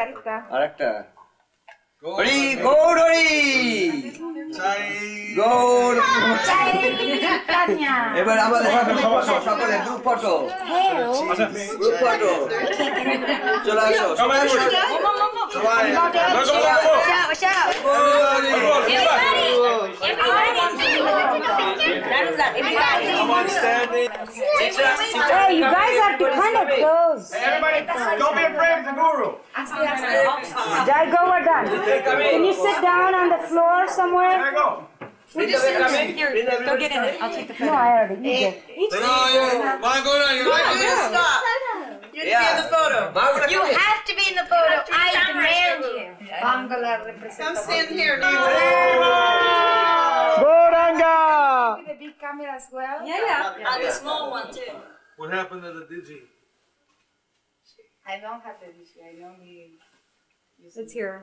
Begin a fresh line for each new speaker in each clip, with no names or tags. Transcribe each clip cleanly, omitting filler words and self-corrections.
আরেকটা হরি গৌর হরি গৌর এবার আমাদের সকলে গ্রুপ ফটো চলে আসো সবাই
Hey, you guys have to kind of close.
Hey, everybody, don't be afraid of the guru.
Jai Govardhan, can you sit down on the floor somewhere?
There you go.
Here, go get in it. I'll take the photo.
No, I already. You go.
Stop. You have to be in the photo.
You have to be in the photo. I demand you.
Come stand here, Nemo.
Goranga!
The big camera as well.
Yeah. The small one too.
What happened to the Digi?
I don't have the issue. I only use
It's here.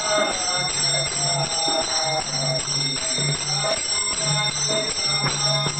Thank you.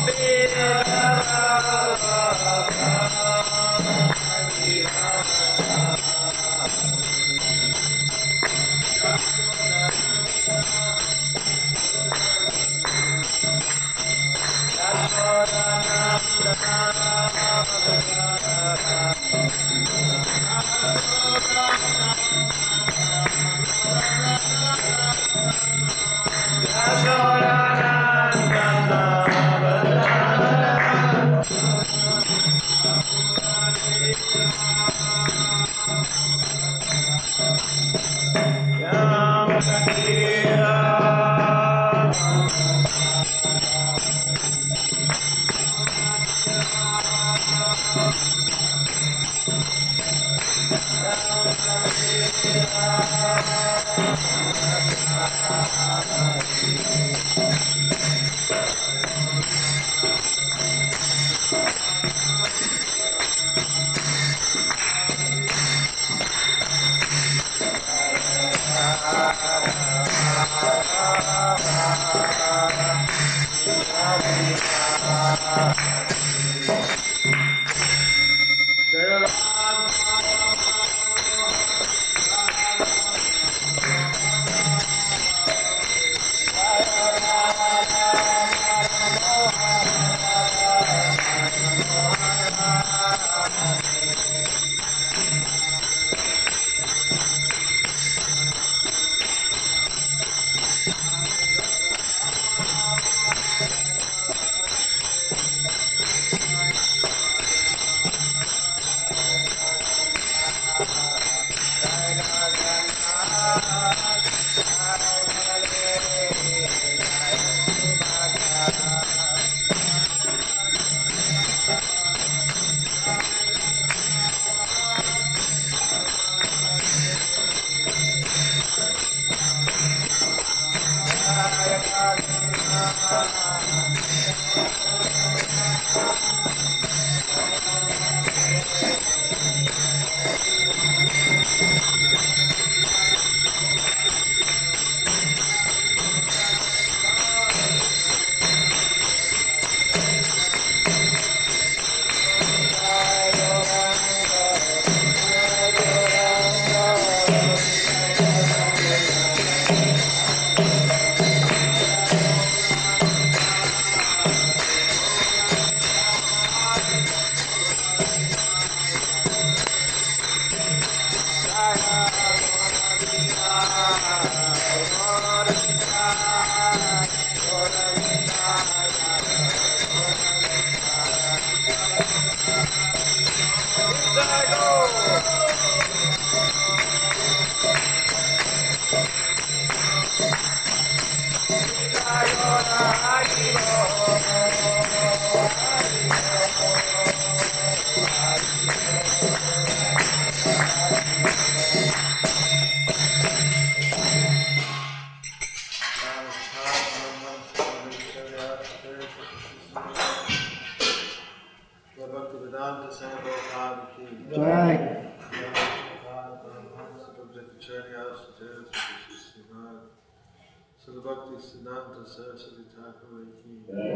Siddhanta Saraswati Thakur ki,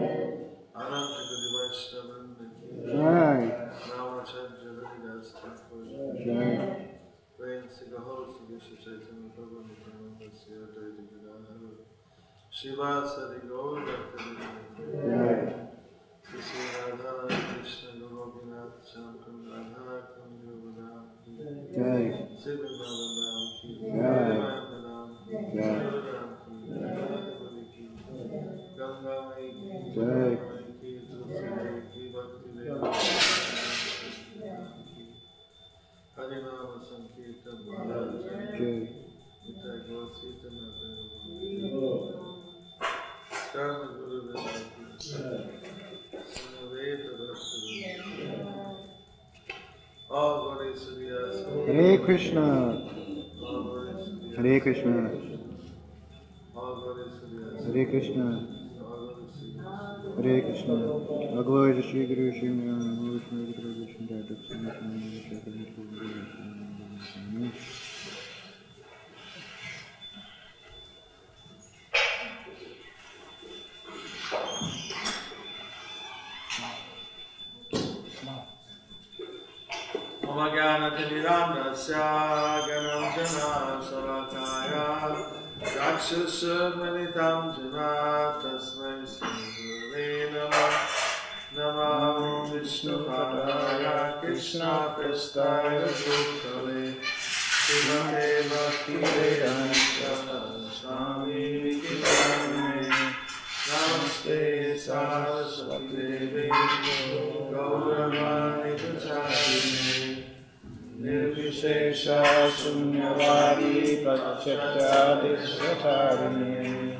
Ananta Guru Vaishnavanda ki, Ramachandra Haridas Thakur ki, Prince Gahor Sri Chaitanya Prabhu Nityananda Sri Advaita Gadadhar Shiva Sari Gaur Bhakti Sri Radha Krishna Gopinath Shankar Radha Kunja Vadam ki, Sri Vrindavan ki, Vrindavan ki, Ganga Mai ki, Jai ki, Tulsi Mai ki, Bhakti Vedanta ki, Harinama Sankirtan Maharaj ki, Nitai Gaur Sita Mata Karma Guru Veda ki, Samaveta Bhakti All Gaudiya Suriyas
Hare Krishna. Hare Krishna. Hare Krishna. Hare Krishna. Bhagavad Shri Guru Shri Narayan Krishna Guru Krishna Dada Krishna
Omagyanatiniramdasya Gananjana Sarakaya Rakshashamanitam Jana Tasmai Sri Namah Namah Vishnu Padaya Krishna Prestaya Bhutale Srimate Bhakti Vedanta Swami Vikitamine Namaste Saraswati Devi Gauravani Prachayine Nirvishesha Shunyavadi Pachyatadishvatarini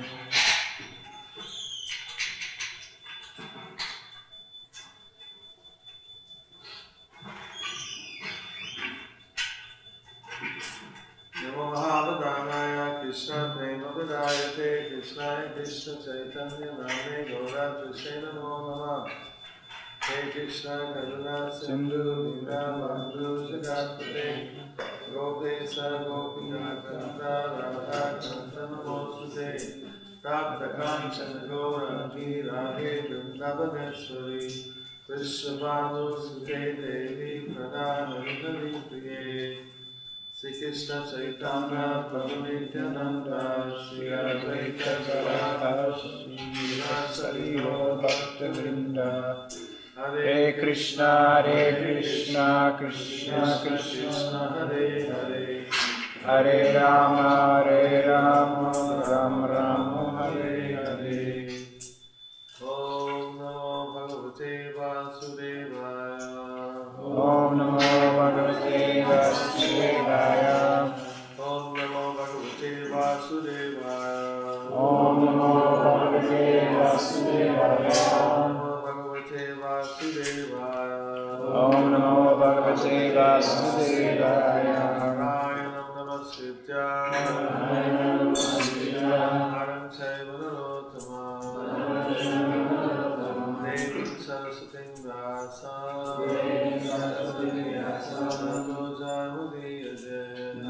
Namo Mahavadhanaya Krishna Prema Vidayate Krishna Krishna Chaitanya Name Gaura Krishna Namo Namah He Krishna Karuna Sindhu Lila Bandhu Jagatpate Gopesa Gopika Kanta Radha Kanta Namostute Tapta Kanchana Gaura Radhe Vrindavaneshwari Krishna Bhanu Sute Devi Pradana Vindali Priye Sri Krishna Chaitanya Prabhu Nityananda Shri Advaita Gadadhara Shri Vasari Gaur Bhakta Vrinda Hare Krishna Krishna Krishna Hare Hare Hare Rama Rama Rama Hare Hare Om Namo Bhagavate Vasudevaya Om Namo Bhagavate Vasudevaya Om Namo Bhagavate Vasudevaya Om Namo Bhagavate Vasudevaya Om Namo Bhagavate Vasudevaya Narayanam Namaskritya Naram Chaiva Narottamam Devim Saraswatim Vyasam Tato Jayamudiyate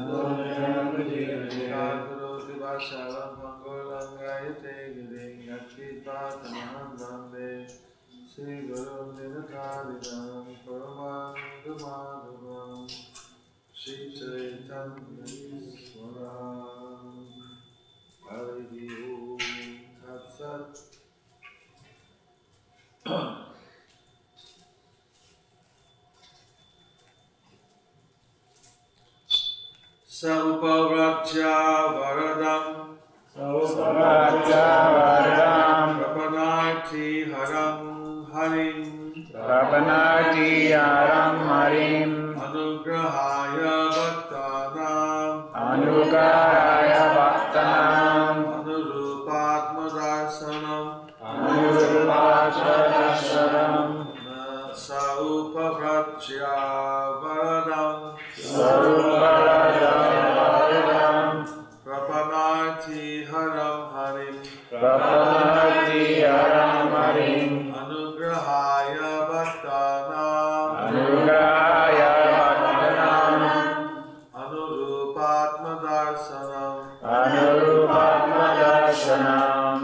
Karkaroti Vashavam Mangolam Gayate Giring Yakshitpatamaham Vande Sri Guru Nirakaridam Paramangamadhavam Sri Chaitanya Swaram Harihi Om Tat Sat Saupavratya Varadam Prapanati Haram Harim
Prapanati Haram Harim
Anugrahaya Bhaktanam
Anugrahaya Bhaktanam
Anurupatma Darsanam
Anurupatma
Saupavratya Varadam
Saupavratya
Prapanati Haram Harim
Prapanati Haram Harim
Anugrahaya Bhaktanam
Anugrahaya Bhaktanam
Anurupatma Darsanam
Anurupatma Darshanam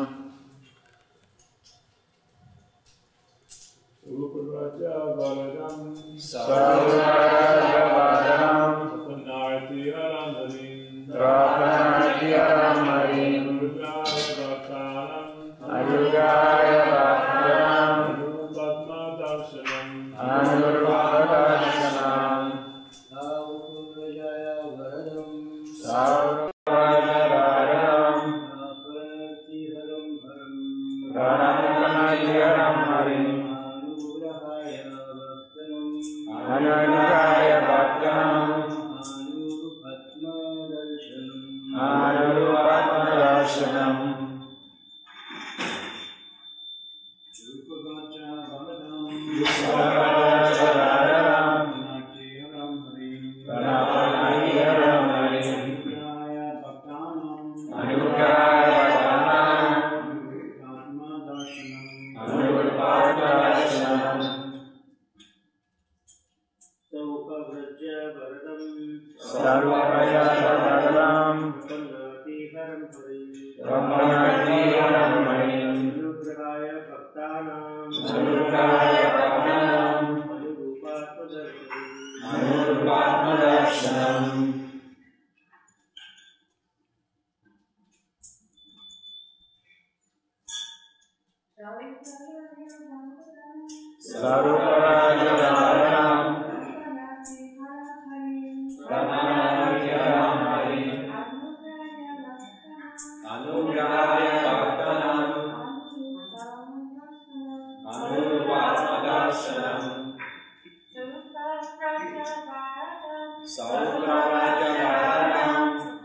Saupavratya Varadam
Saupavratya Varadam
Prapanati Haram Harim
Prapanati Haram Harim Anugrahaya Bhaktanam
Anurupatma Darshanam
Anurupatma Darshanam
Saupavratya Varadam
Saupavratya Varadam Prapanati Haram Harim Anugrahaya Bhaktanam Anurupatma Darshanam Anugrahaya
Saruparajaram Pranamajaram Hari Anugrahaya Bhaktanam Anurupatmadarshanam Saruparajaram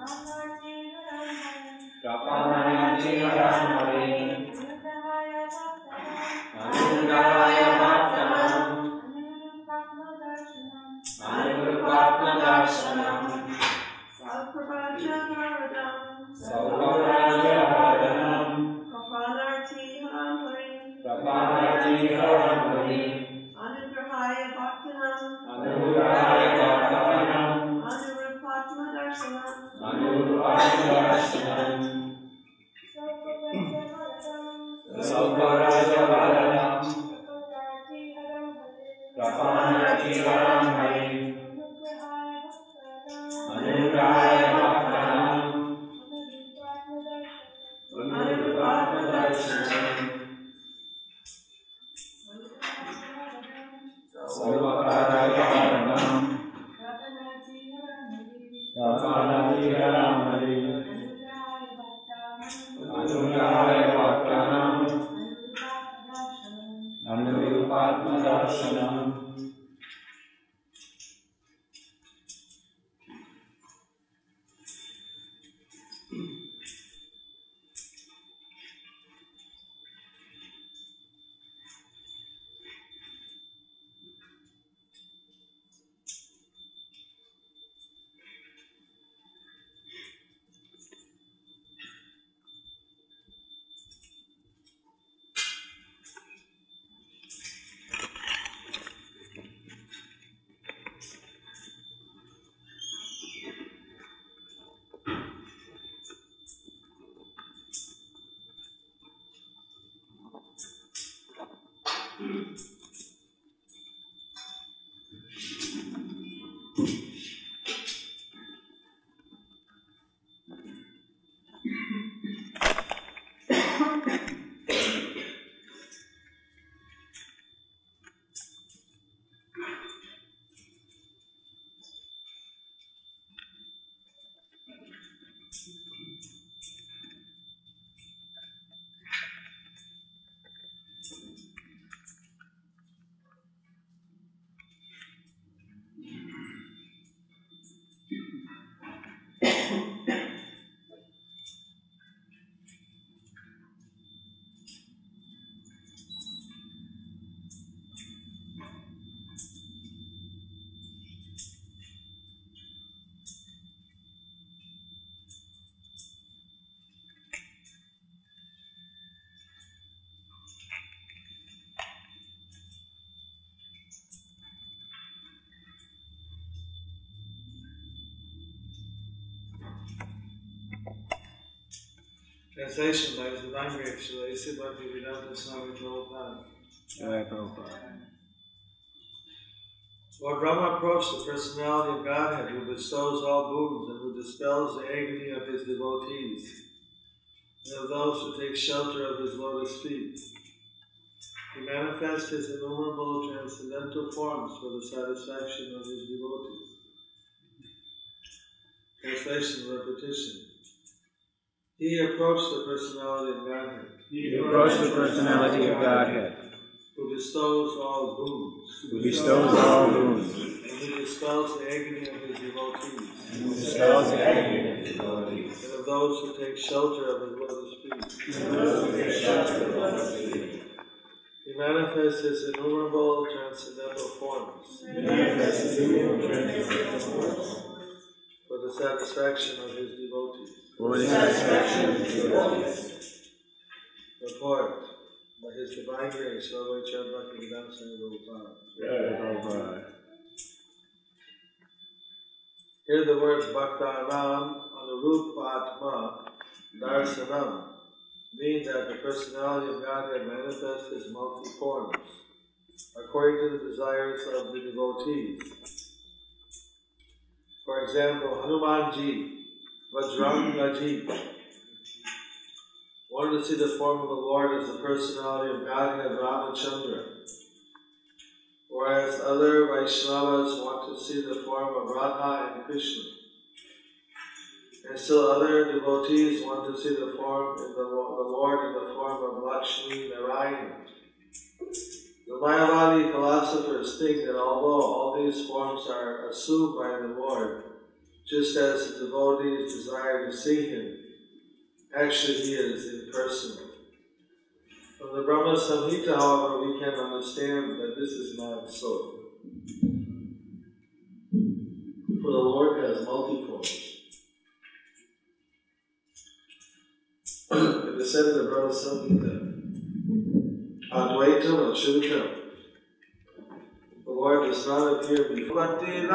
Prapanajiharam Hari Anuragaya Bhaktanam Anurupatmadarshanam Sauparajaram Prapanarjiharam Hari Anugrahaya Bhaktanam Anurupatmadarshanam Sauparajaram Prapanarjiharam Hari Anugrahaya Bhaktanam Anurupatmadarshanam Sauparajaram Prapanarjiharam Hari Anugrahaya Bhaktanam Anurupatmadarshanam
Translation by His Divine Grace, Srila A.C. Bhaktivedanta Swami Prabhupada. Lord Brahma approached the personality of Godhead who bestows all boons and who dispels the agony of his devotees and of those who take shelter of his lotus feet. He manifests his innumerable transcendental forms for the satisfaction of his devotees. Translation, repetition. He approached the personality of Godhead.
He approached the personality of Godhead,
who bestows all boons.
Who bestows all boons.
And who dispels the agony of his devotees.
And who dispels the agony of his devotees.
And of those who take shelter of his lotus feet.
And those who take shelter of his lotus feet.
He manifests his innumerable transcendental forms.
He manifests his innumerable transcendental forms.
For the satisfaction of his devotees.
For the satisfaction of his devotees.
Report. By His Divine Grace, Srila Bhaktivedanta Swami Prabhupada. Here the words Bhaktanam Anurupatma Darsanam mean that the personality of Godhead manifests his multi-forms according to the desires of the devotees. For example, Hanumanji, Vajrangaji, wanted to see the form of the Lord as the personality of Godhead Ramachandra. Vaishnavas want to see the form of Radha and Krishna. And still other devotees want to see the form of the Lord in the form of Lakshmi Narayana. The Mayavadi philosophers think that although all these forms are assumed by the Lord, just as the devotees desire to see Him, actually He is impersonal. From the Brahma Samhita, however, we can understand that this is not so. For the Lord has multi-forms. It is said in the Brahma Samhita, Advaitam Achyutam. The Lord does not appear before.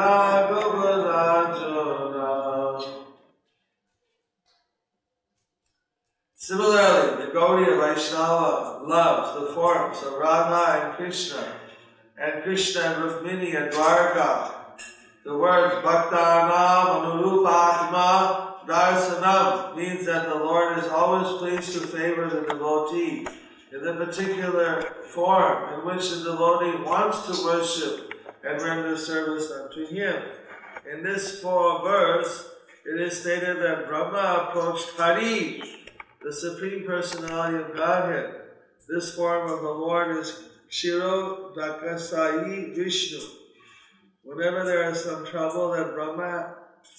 Similarly, the Gaudiya Vaishnava loves the forms of Radha and Krishna and Rukmini and Dwarka. The words Bhaktanam Anurupatma Darsanam means that the Lord is always pleased to favor the devotee in the particular form in which the devotee wants to worship and render service unto Him. In this verse, it is stated that Brahma approached Hari, the Supreme Personality of Godhead. This form of the Lord is Kshiro Dakasai Vishnu. Whenever there is some trouble, that Brahma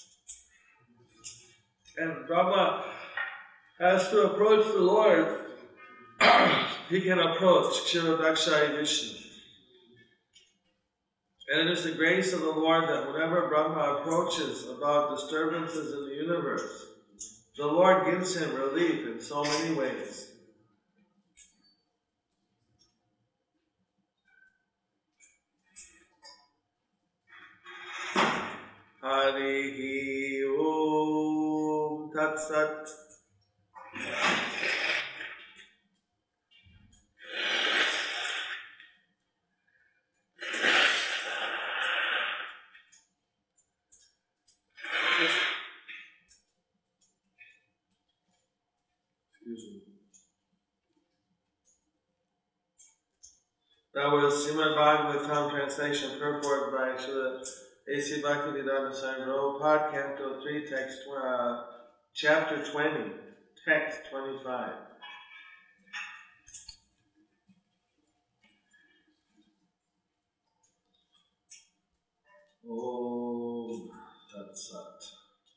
has to approach the Lord, he can approach Kshirodakshai Vishnu. And it is the grace of the Lord that whenever Brahma approaches about disturbances in the universe, the Lord gives him relief in so many ways. Harihi Om Tat Sat. That was Srimad Bhagavatam translation purport by Srila A.C. Bhaktivedanta Swami Prabhupada, Canto 3, text, chapter 20, text 25. Om Tat Sat.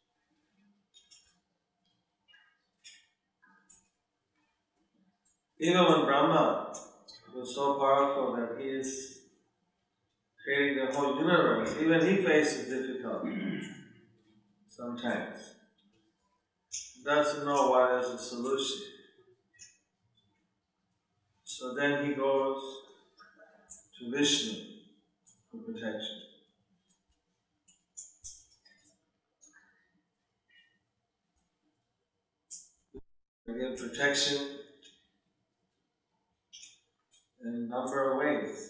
Even when Brahma was so powerful that he is creating the whole universe, even he faces difficulty sometimes. He doesn't know what is the solution. So then he goes to Vishnu for protection. Again, protection in a number of ways.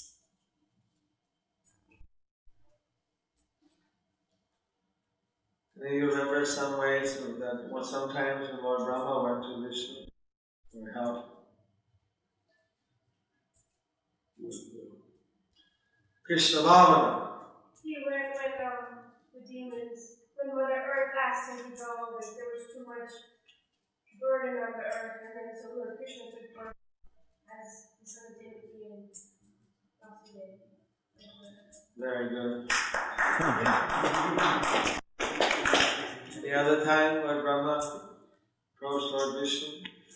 And you remember some ways that sometimes when Lord Brahma went to Vishnu for help. Krishna Vamana.
He went when the demons, when Mother Earth asked him to go, that there was too much burden on the earth, and then so Lord Krishna took birth as the son of Devaki and Vasudeva.
Very good. The other time, Lord Brahma approached Lord Vishnu.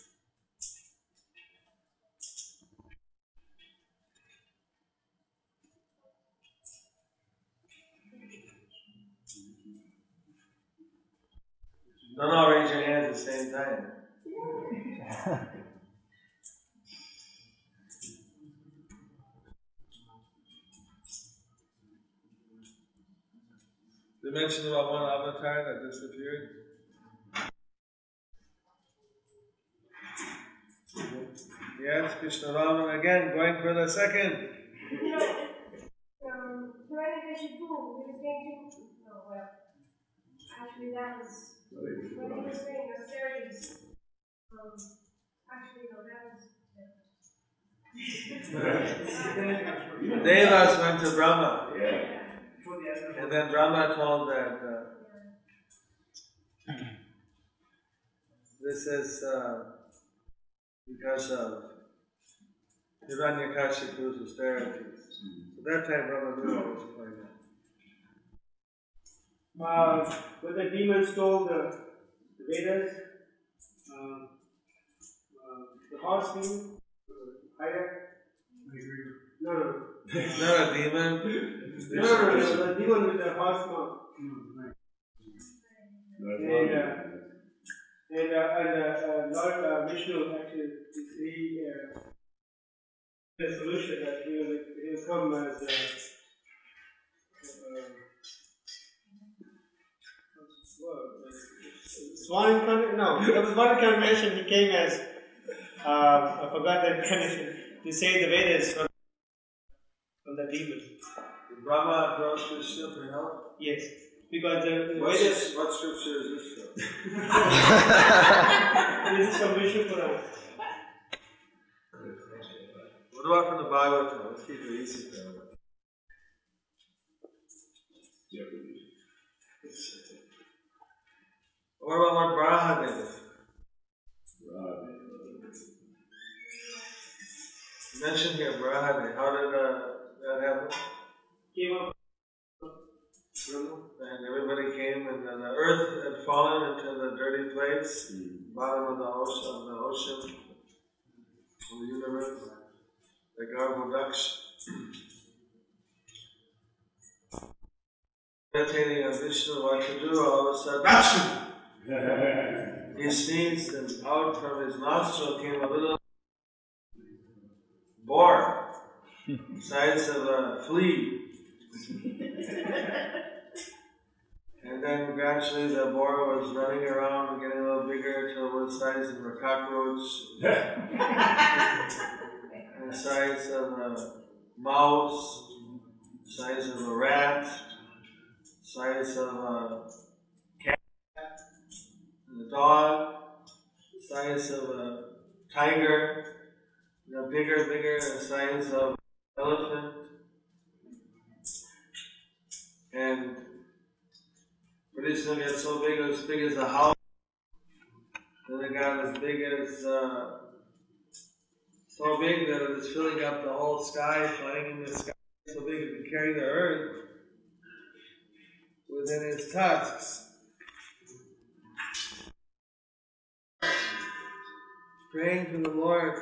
Don't all raise your hands at the same time. They mentioned about one avatar that disappeared. Yes, Krishna Raman again, going for the second.
Hiranyakashipu, he was going to, no, well, actually that was, when he was doing austerities, actually no, that was,
Devas went to Brahma.
Yeah.
And then Brahma told that this is because of Hiranyakashipu's austerities. So that time Brahma knew what was going on.
When the demon stole the Vedas, the horse demon, No.
Not a demon.
No, the demon with the horse mouth. And Lord Vishnu actually, he the solution that he will come as Swan incarnation? No, there was one incarnation he came as, I forgot the incarnation, to save the Vedas from the demon.
Did Brahma approach Krishna for help?
Yes, because the
What
Vedas.
what scripture is this from?
This is from Vishnu Purana.
What about from the Bhagavatam? Let's keep it easy for everyone. What about what Brahma did? You mentioned here Brahma. How did that happen?
Came up.
And everybody came, and then the earth had fallen into the dirty place, bottom of the ocean, of the universe, the Garbhodaksh. Meditating on Vishnu, what to do, all of a sudden, he sneezed, and out from his nostril came a little boar, size of a flea. And then gradually the boar was running around and getting a little bigger until it was the size of a cockroach, and the size of a mouse, size of a rat, size of a cat, and a dog, size of a tiger, bigger, the size of an elephant. And pretty soon it got so big, it was as big as a house. Then it got as big as, so big that it was filling up the whole sky, flying in the sky. So big it could carry the earth within its tusks. Praying to the Lord.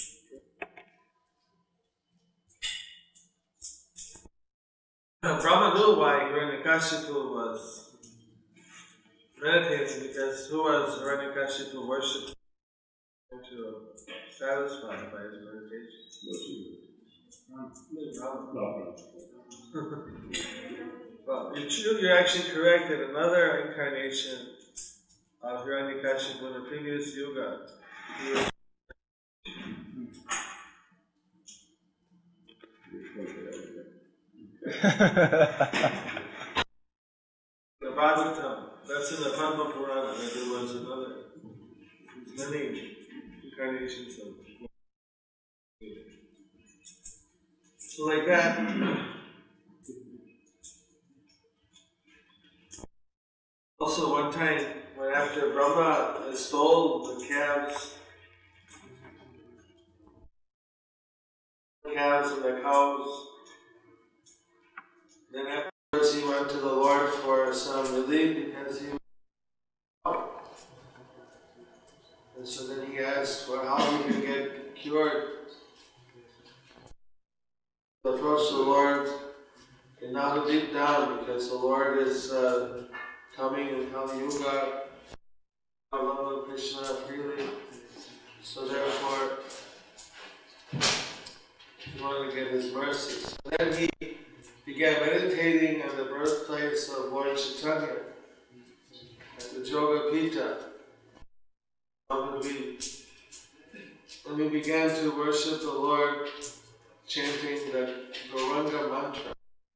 Brahma knew why Hiranyakashipu was meditating, because who was Hiranyakashipu worshipped to satisfy by his meditation? Well, you're actually correct that another incarnation of Hiranyakashipu in the previous yuga, he was the Bhagavatam, that's in the Padma Purana, that there was another. There's many incarnations of. So like that. Also one time, when after Brahma stole the calves and the cows, then afterwards he went to the Lord for some relief because he was out. And so then he asked for how he could get cured. He approached the Lord and now deep down, because the Lord is coming in Kali Yuga, love Krishna freely. So therefore, he wanted to get his mercies. Then he began meditating on the birthplace of Lord Chaitanya at the Jogapita. And we began to worship the Lord, chanting the Gauranga mantra.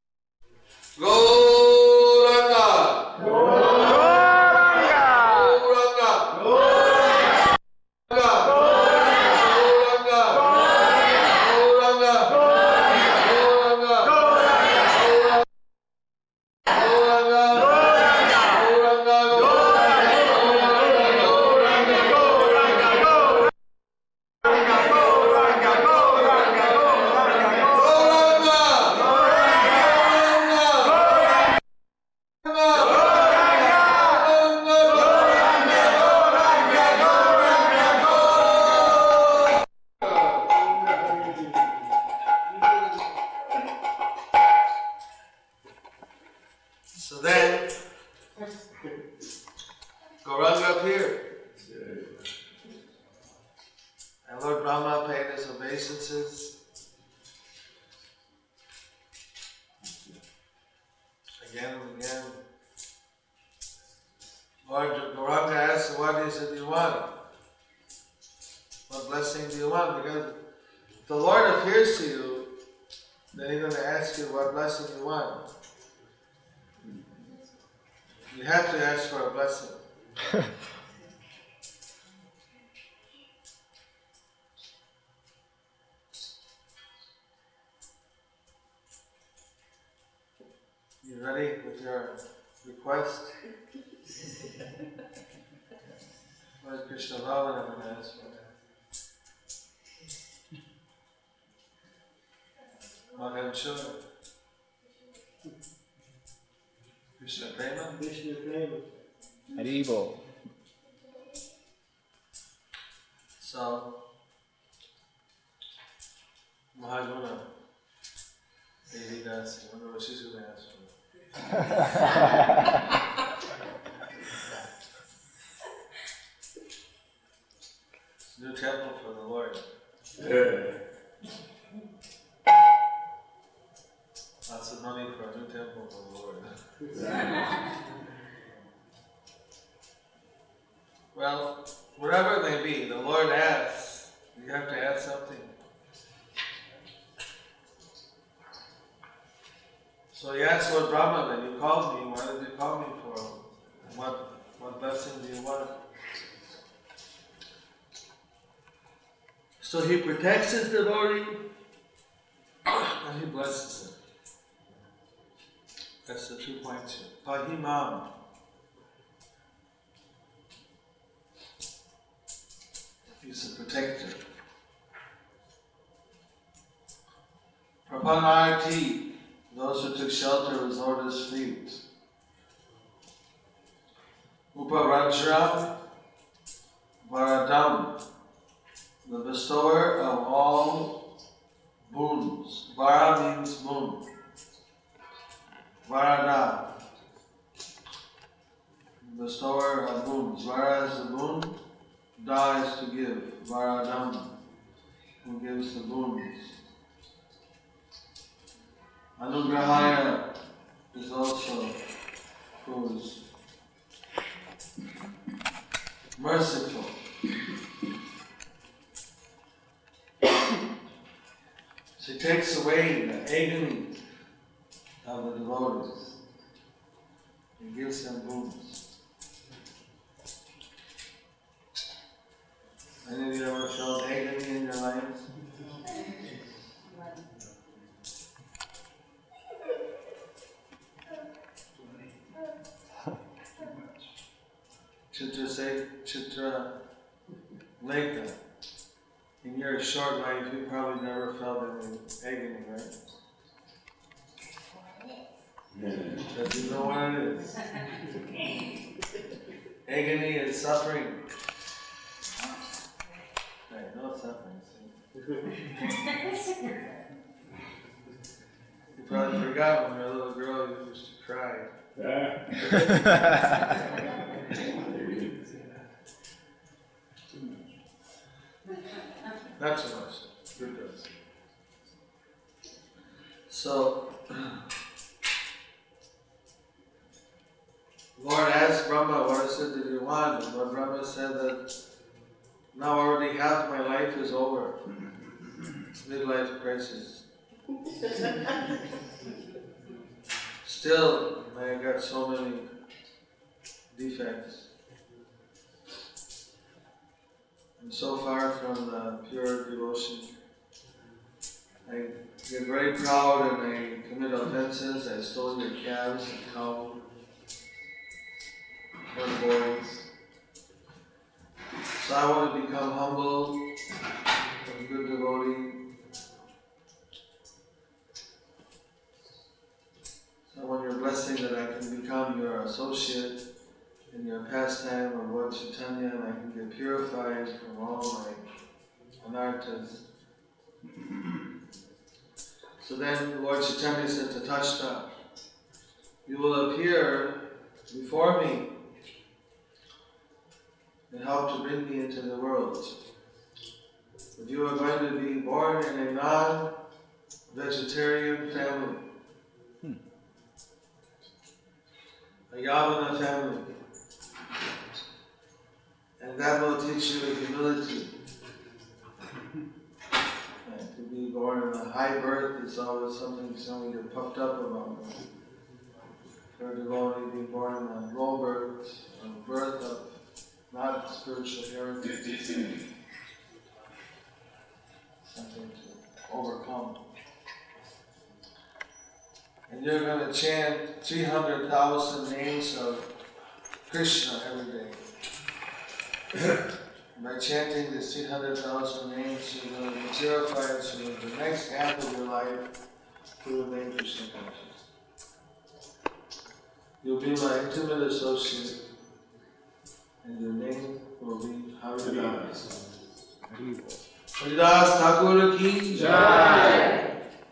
Gauranga! Gauranga! Gauranga! Gauranga! appeared. And Lord Brahma paid his obeisances. Again and again. Lord Gauranga asked, what is it you want? What blessing do you want? Because if the Lord appears to you, then He's going to ask you what blessing you want. You have to ask for a blessing. You ready with your request? Lord Krishna Balavan, I'm going to ask for that. Magan Chura. Krishna Prema.
Krishna Prema.
Haribo.
So, Mahaguna, Devi Dasi, I wonder what she's going to ask for. New temple for the Lord. Lots of money for a new temple for the Lord. Well, whatever it may be, the Lord asks, you have to add something. So he asked Lord Brahma, then you called me, what did you call me for? What blessing do you want? So he protects his devotee and he blesses him. That's the 2 points here. Pahimam. He's a protector. Prapanarti, those who took shelter of his Lord's feet. Uparajram Varadam, the bestower of all boons. Vara means boon. Varada, bestower of boons. Vara is the boon, da is to give. Varadam, who gives the boons. Anugrahaya is also who is merciful. She takes away the agony of the devotees and gives them boons. Any of you ever felt agony in your lives? Chitra Lekha. In your short life, you probably never felt any agony, right? But you know what it is. Agony is suffering. Right, no suffering. You probably forgot when you were a little girl you used to cry. Not so much. Good girls. So, Lord asked Brahma, what is it that you want? And Lord Brahma said that now already half my life is over. Midlife crisis. Still, I got so many defects. I'm so far from the pure devotion. I get very proud and I commit offenses. I stole your calves and cow and boys. So I want to become humble and a good devotee. So I want your blessing that I can become your associate in your pastime of Lord Chaitanya, and I can get purified from all my anarthas. So then Lord Chaitanya said to Tatashta, you will appear before me and help to bring me into the world. But you are going to be born in a non-vegetarian family. A Yavana family. And that will teach you humility. And to be born in a high birth is always something you're puffed up about. For a devotee being born in a low birth, a birth of not spiritual heritage, something to overcome. And you're going to chant 300,000 names of Krishna every day. By chanting these 300,000 names, you're going to purify into the next half of your life to remain Krishna conscious. You'll be my intimate associate, and your name will be Haridas. Haridas Thakur ki Jai.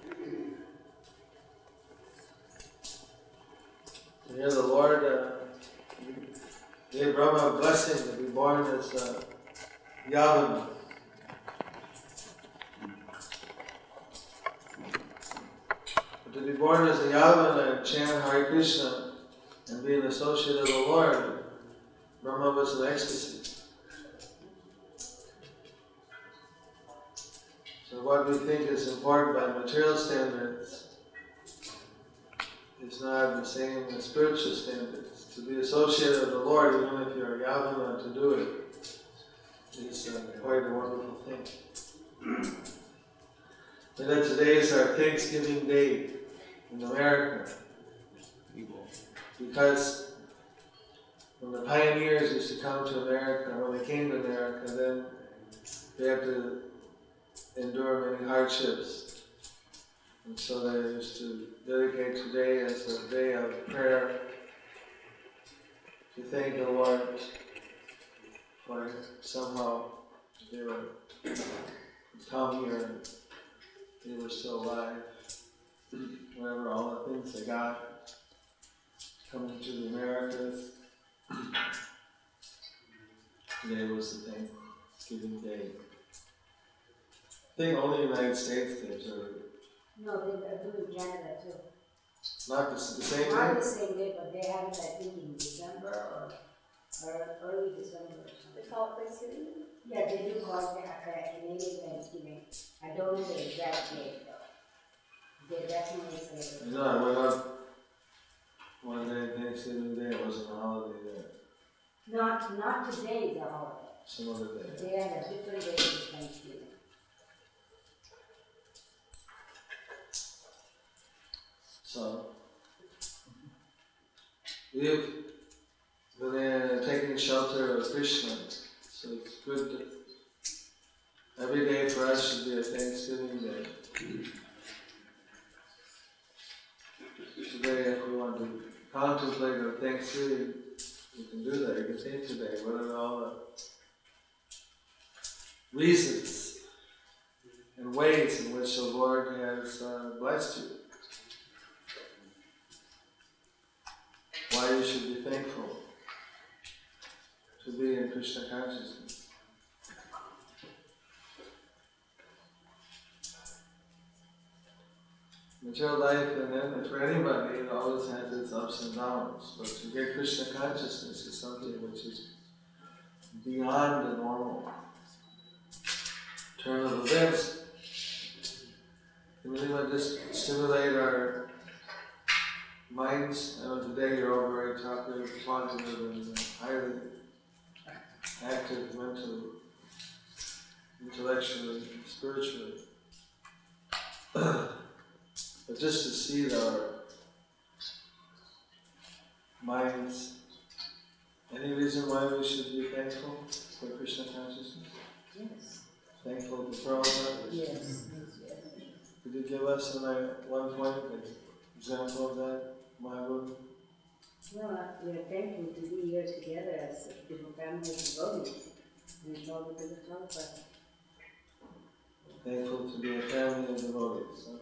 Here the Lord gave Brahma a blessing to be born as Yavana. But to be born as a Yavana and chant Hare Krishna and be an associate of the Lord, Brahma was in ecstasy. So what we think is important by material standards is not the same as spiritual standards. To be associated with the Lord, even if you're a Yavana, to do it is quite a wonderful thing. And then today is our Thanksgiving Day in America. Because when the pioneers used to come to America, when they came to America, then they had to endure many hardships. And so they used to dedicate today as a day of prayer to thank the Lord for somehow they were come here and they were still alive. Whatever, all the things they got coming to the Americas. Today was the Thanksgiving Day. I think only the United States they observe it.
No, they do in Canada too.
Not the same day?
Not the same day, but they have it, I think, in December or early December or something.
They call it Thanksgiving?
Yeah, they do call it Canadian Thanksgiving. I don't know the exact date though. They definitely say it.
No, I went up one day, Thanksgiving Day, it wasn't a holiday there.
Not today is a holiday.
Some other day.
They have a different day of Thanksgiving.
So, if they're taking shelter of Krishna, so it's good that every day for us should be a Thanksgiving Day. Today, if we want to contemplate on Thanksgiving, you can do that. You can think today, what are all the reasons and ways in which the Lord has blessed you. Why you should be thankful to be in Krishna consciousness. Material life, and then for anybody, it always has its ups and downs. But to get Krishna consciousness is something which is beyond the normal turn of events. And we want to just stimulate our minds. I know today you're all very talkative, positive, and highly active mentally, intellectually, spiritually. But just to see our minds, any reason why we should be thankful for Krishna consciousness?
Yes.
Thankful to Prabhupada?
Yes.
Could you give us one point, an example of that, Mahaprabhu?
Well, we are thankful to be here together as a different family of devotees. And it's all because of Prabhupada.
Thankful to be a family of devotees, okay.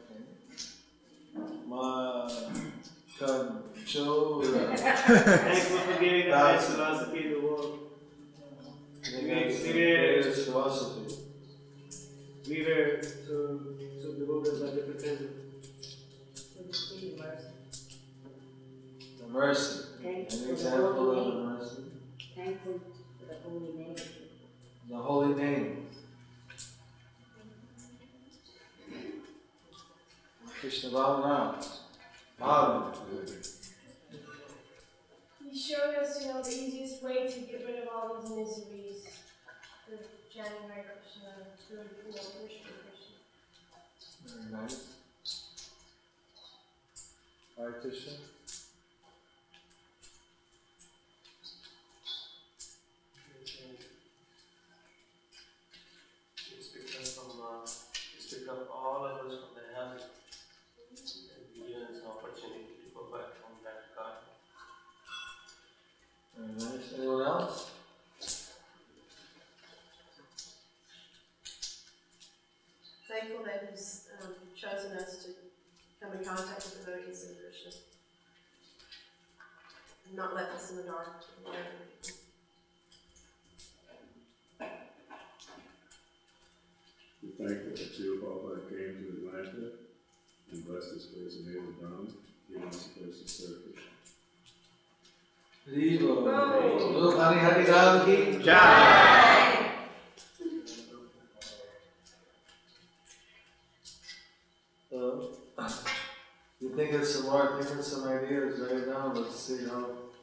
Thankful for giving the best philosophy in the world.
various philosophy.
We were so bewildered by different kinds of
The mercy. An example of the mercy.
Thankful for the holy name.
The holy name. Krishna Balaram. Balaram.
He showed us, the easiest way to get rid of all these miseries. The chanting Hare Krishna, it's really cool. Krishna, Krishna.
Very nice. Hare Krishna.
He's picked up all of us from the hell and given us an opportunity to go back from that God.
Very nice. Anyone else?
Thankful that He's chosen us to come in contact with the devotees of Krishna. And not left us in the dark.
We're thankful that Srila Prabhupada came to Atlanta and blessed this place and made it done, giving us a place to serve Krishna.
Look, Hari Hari Ram ki Jai. You think of some more, think of some ideas right now. Let's see how.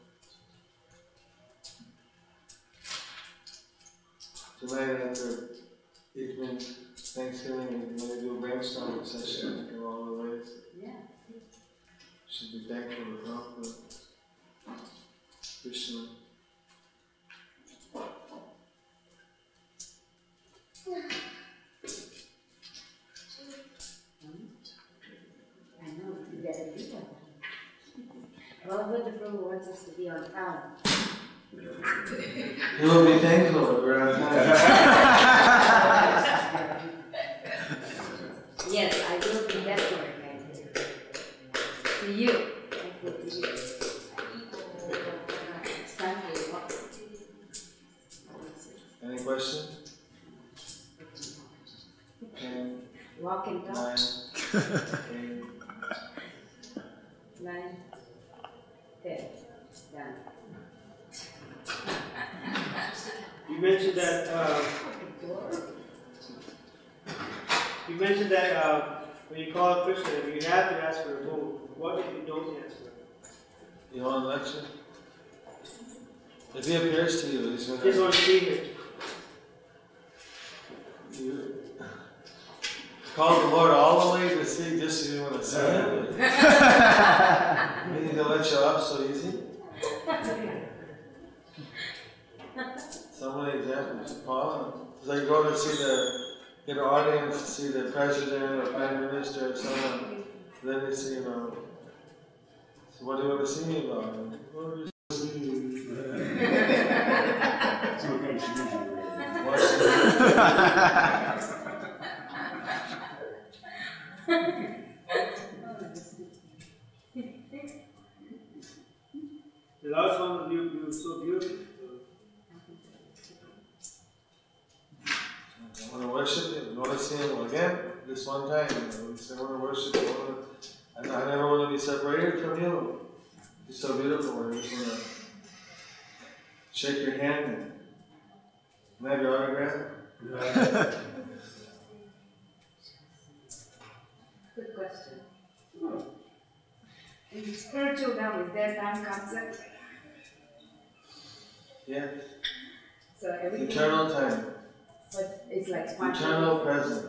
Tonight after evening Thanksgiving, and when they do a brainstorming session, think of all the ways.
Yeah.
Should be thankful to Prabhupada, Krishna.
I know, you better do that. Prabhupada Prabhu wants us to be on time.
You will be thankful if we're on time.
Yes, I will be definitely thankful. To you. Thankful to you. It's time for walk.
Any questions?
Walk and talk.
9,
9, 10. Done.
You mentioned that when you call Krishna, you have to ask for a boon. What if you don't ask for it?
You want a lecture? If he appears to you, he's going to.
Just want to see him.
You call the Lord all the way to see just so you want to see him. He's going to let you off so easy. So many examples. Paul, it's like go to get an audience to see the president or prime minister or someone. Then you see, so what do you want to see me about?
The last one, you were so beautiful.
I want to worship him. You want to see him again? This one time. I want to worship him. I never want to be separated from you. You're so beautiful. I just want to shake your hand and can I have your autograph?
Good question. In the spiritual realm, is there time concept?
Yes.
So everything.
Eternal time.
But it's like spontaneous.
Eternal present.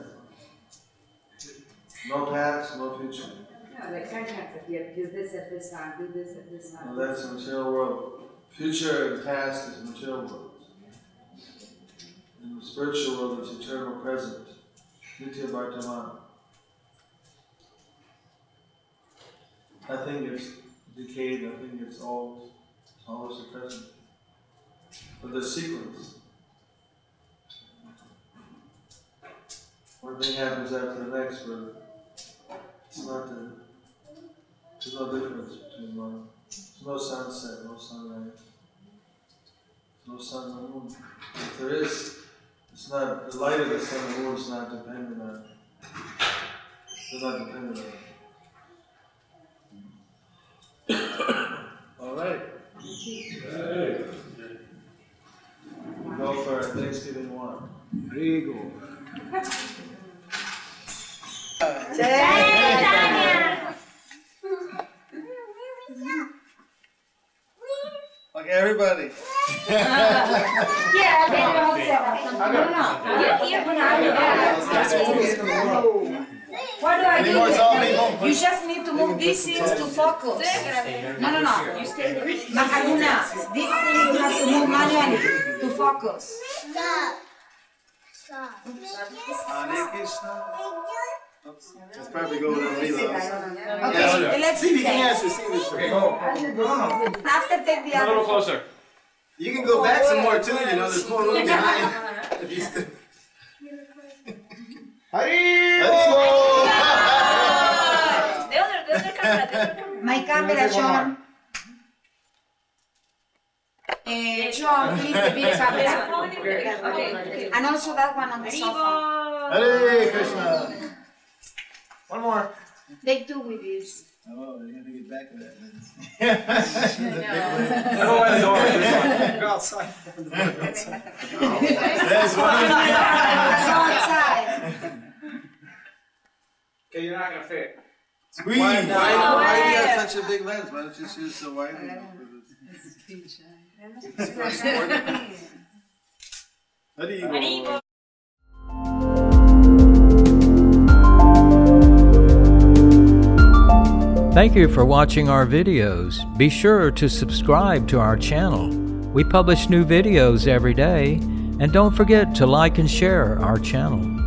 No past, no future.
No, like time concept. You have to do this at this time, do this at this time.
No, that's the material world. Future and past is material world. In the spiritual world, it's eternal present. Nitya Vartaman. Nothing is decayed, nothing is old. It's always the present. But the sequence. One thing happens after the next, but it's not there's no difference between one. There's no sunset, no sunrise. No sun, no moon. If there is, It's not, the light of the sun and moon is not dependent on it. They're not dependent on it. All right. Hey. Go for it. Thanksgiving one.
There you go.
Okay, everybody.
Yeah, they don't say that. What do I do? You just need to move these things to focus. No. Macarena, these things you have to move manually to focus.
Let's probably go with the reloads.
Okay, let's see.
You can answer. See this. Okay, go.
After take the other.
A little closer.
You can go back some more too. You know, there's more room behind. If you still.
My camera, John. John, please, the big camera. Okay. And also that one on the sofa.
Hare Krishna.
One more.
Take two with this.
Oh, you're gonna get back to that.
Go by the door.
Go outside.
That's one.
It's outside.
Okay, you're not gonna fit.
Squeeze.
Why do you have such a big lens? Why don't you just use the wide angle?
Haribo.
Thank you for watching our videos. Be sure to subscribe to our channel. We publish new videos every day, and don't forget to like and share our channel.